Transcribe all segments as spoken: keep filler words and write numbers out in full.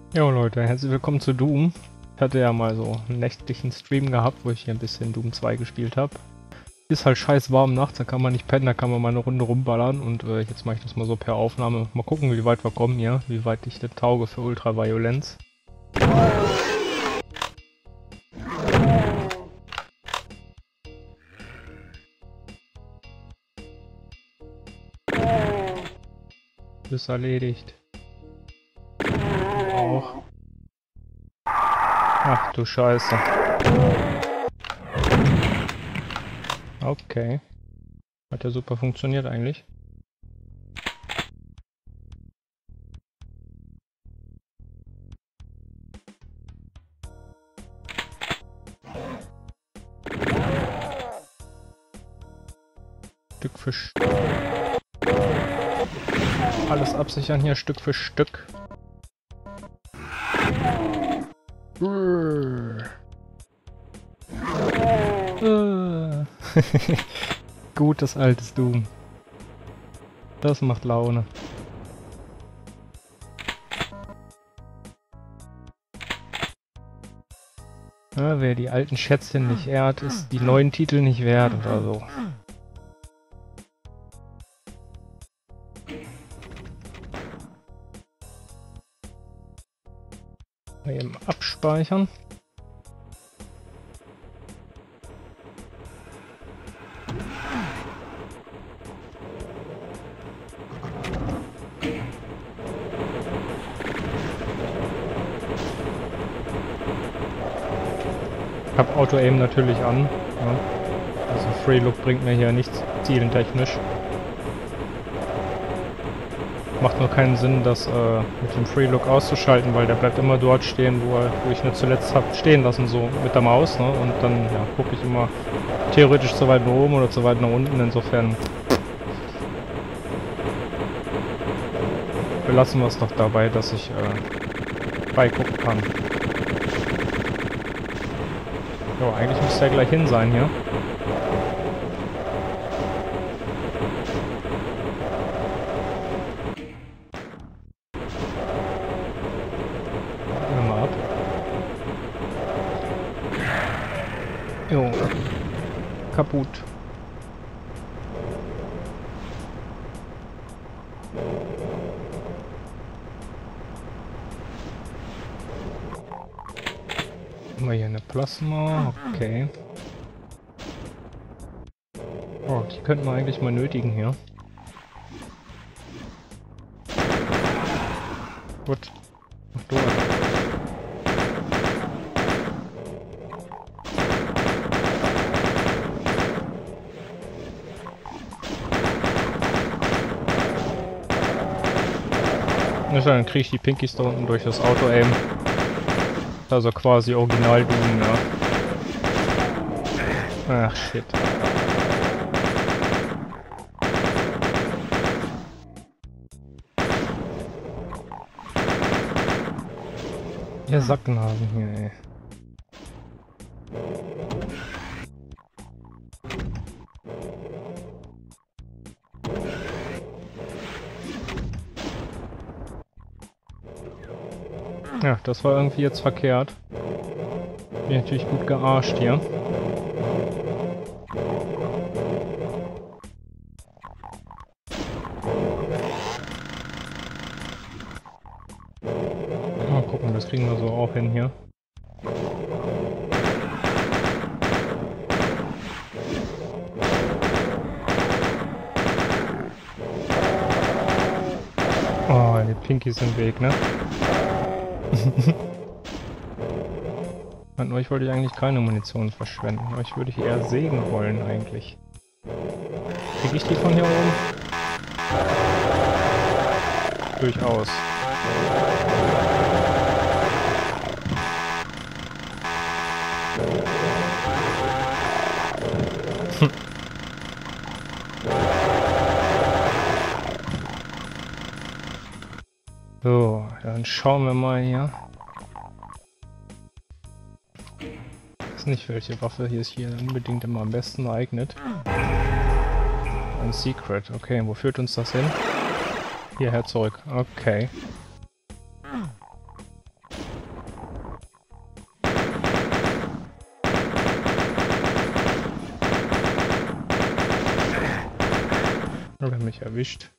Jo Leute, herzlich willkommen zu Doom. Ich hatte ja mal so einen nächtlichen Stream gehabt, wo ich hier ein bisschen Doom zwei gespielt habe. Ist halt scheiß warm nachts, da kann man nicht pennen, da kann man mal eine Runde rumballern und äh, jetzt mache ich das mal so per Aufnahme. Mal gucken, wie weit wir kommen hier, wie weit ich das tauge für Ultraviolenz. Ist erledigt. Auch. Ach du Scheiße. Okay. Hat ja super funktioniert eigentlich. Stück für Stück. Alles absichern hier Stück für Stück. Gutes altes Doom. Das macht Laune. Ja, wer die alten Schätzchen nicht ehrt, ist die neuen Titel nicht wert oder so. Mal eben abspeichern. Ich habe Auto-Aim natürlich an. Ja. Also Free-Look bringt mir hier nichts zielentechnisch. Macht nur keinen Sinn, das äh, mit dem Free-Look auszuschalten, weil der bleibt immer dort stehen, wo, er, wo ich ihn zuletzt habe stehen lassen, so mit der Maus. Ne? Und dann ja, gucke ich immer theoretisch zu weit nach oben oder zu weit nach unten. Insofern belassen wir es doch dabei, dass ich äh, beigucken kann. Jo, eigentlich müsste er gleich hin sein hier. Warten wir mal ab. Jo. Kaputt. Haben wir hier eine Plasma, okay. Oh, die könnten wir eigentlich mal nötigen hier. Gut. Mach durch. Ja, dann kriege ich die Pinkies da unten durch das Auto-Aim. Also quasi original Doom, ja. Ach shit. Ihr Sacknasen hier, ey. Ja, das war irgendwie jetzt verkehrt. Bin natürlich gut gearscht hier. Mal gucken, das kriegen wir so auch hin hier. Oh, die Pinkies im Weg, ne? An euch wollte ich eigentlich keine Munition verschwenden. Euch würde ich eher sägen wollen eigentlich. Krieg ich die von hier oben? Durchaus. So, dann schauen wir mal hier. Ich weiß nicht, welche Waffe hier ist hier unbedingt immer am besten geeignet. Ein Secret. Okay, wo führt uns das hin? Hierher zurück. Okay. mich erwischt.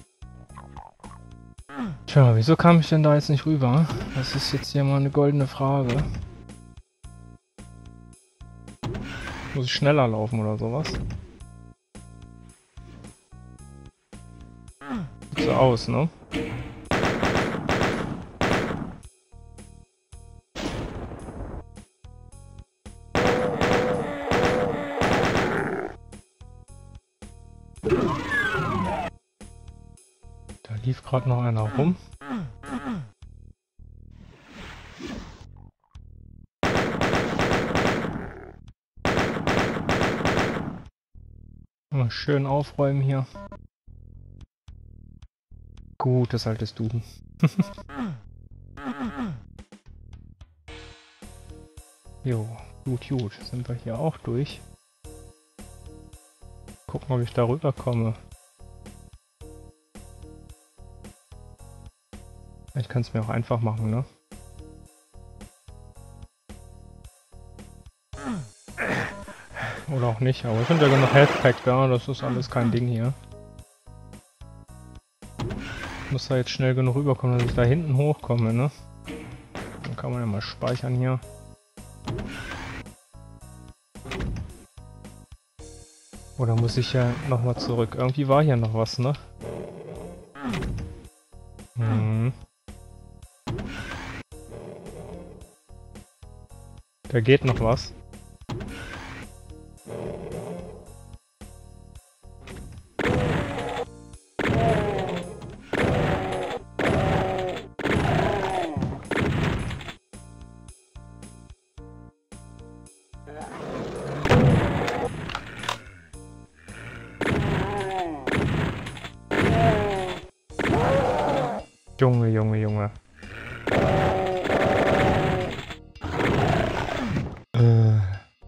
Tja, wieso kam ich denn da jetzt nicht rüber? Das ist jetzt hier mal eine goldene Frage. Muss ich schneller laufen oder sowas? Sieht so aus, ne? Da lief gerade noch einer rum. Mal schön aufräumen hier. Gutes altes Duden. Jo, gut, gut. Sind wir hier auch durch. Gucken, ob ich da rüberkomme. Ich kann es mir auch einfach machen, ne? Oder auch nicht, aber ich finde ja genug Health Pack da, das ist alles kein Ding hier. Ich muss da jetzt schnell genug rüberkommen, dass ich da hinten hochkomme, ne? Dann kann man ja mal speichern hier. Oder muss ich ja nochmal zurück? Irgendwie war hier noch was, ne? Hm. Da geht noch was. Junge, Junge, Junge. äh.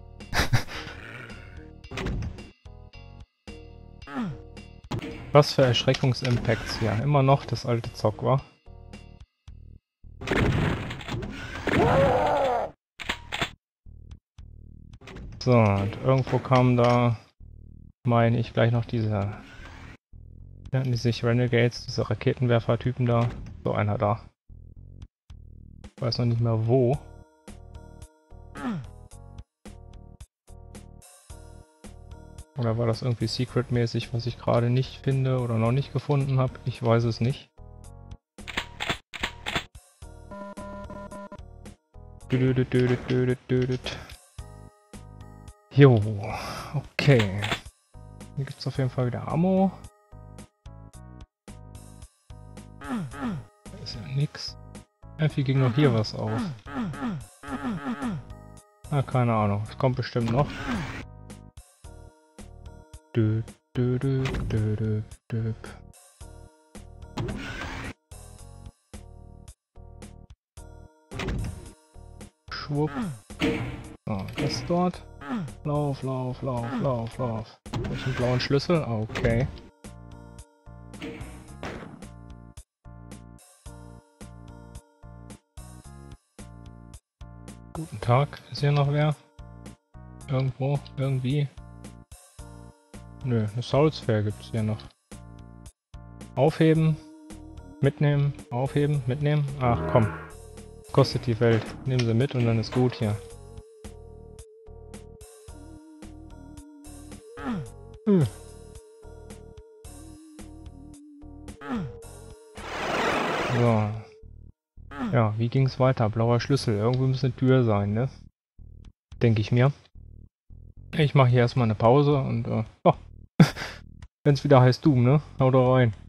Was für Erschreckungsimpacts hier. Immer noch das alte Zock, wa? So, und irgendwo kam da, meine ich, gleich noch diese... Ja, die sich Renegades, diese Raketenwerfer-Typen da. So einer da. Ich weiß noch nicht mehr wo. Oder war das irgendwie secret-mäßig, was ich gerade nicht finde oder noch nicht gefunden habe? Ich weiß es nicht. Jo, okay. Hier gibt es auf jeden Fall wieder Ammo. Da ist ja nix. Irgendwie ging noch hier was auf. Ah, keine Ahnung. Es kommt bestimmt noch. Dö, dö, dö, dö, dö, dö. Schwupp. So, das dort. Lauf, lauf, lauf, lauf, lauf. Welchen blauen Schlüssel? Okay. Guten Tag. Ist hier noch wer? Irgendwo? Irgendwie? Nö, eine Soulsphere gibt es hier noch. Aufheben. Mitnehmen. Aufheben. Mitnehmen. Ach komm. Kostet die Welt. Nehmen sie mit und dann ist gut hier. Hm. So. Ja, wie ging es weiter? Blauer Schlüssel. Irgendwo muss eine Tür sein, ne? Denke ich mir. Ich mache hier erstmal eine Pause und äh, ja. Wenn es wieder heißt Doom, ne? Haut rein.